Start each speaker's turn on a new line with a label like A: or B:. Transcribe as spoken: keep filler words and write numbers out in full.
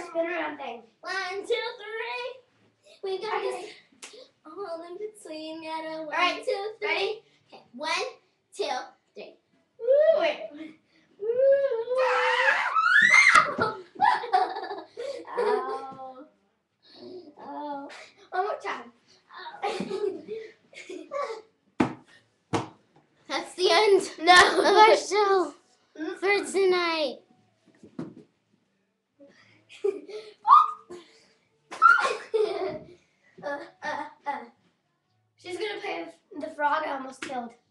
A: spin around thing.
B: One, two, three. We got this all in between. Got a one,
A: All right,
B: two, three.
A: ready?
B: Okay, one, two, three.
A: Woo, wait.
B: Ow. Oh.
A: One more time.
B: That's the end
A: No.
B: of our show for tonight.
A: uh, uh, uh. She's gonna play with the frog I almost killed.